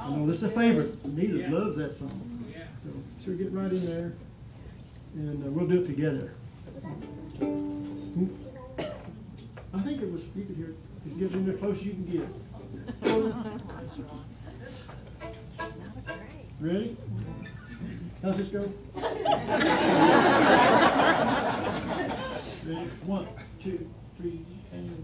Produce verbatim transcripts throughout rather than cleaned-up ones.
I know this is a favorite. Nita loves that song. So, so get right in there, and uh, we'll do it together. Hmm? I think it was, you could hear it. Just get in there close as you can get. Ready? How's this go? Ready? One, two, three, and...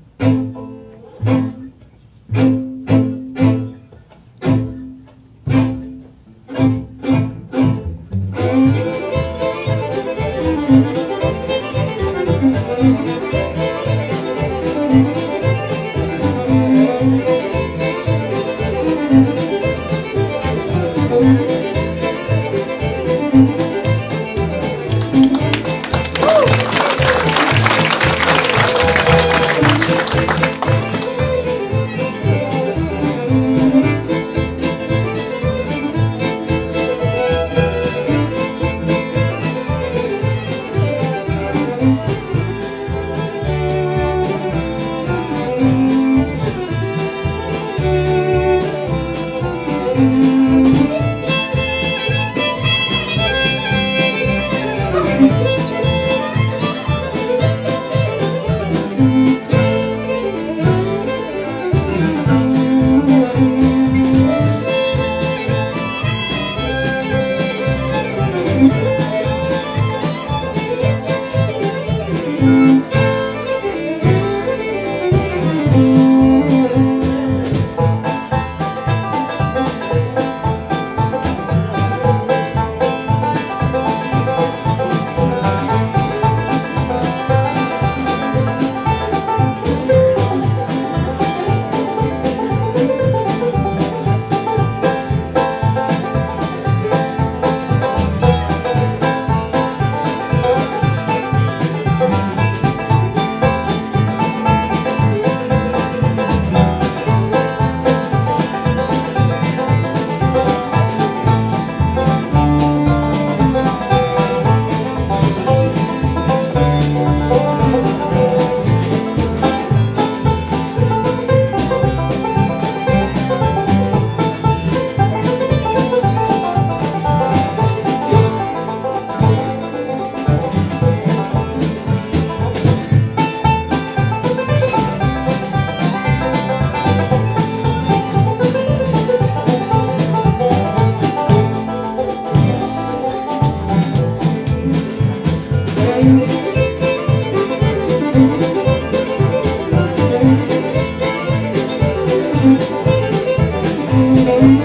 Thank you.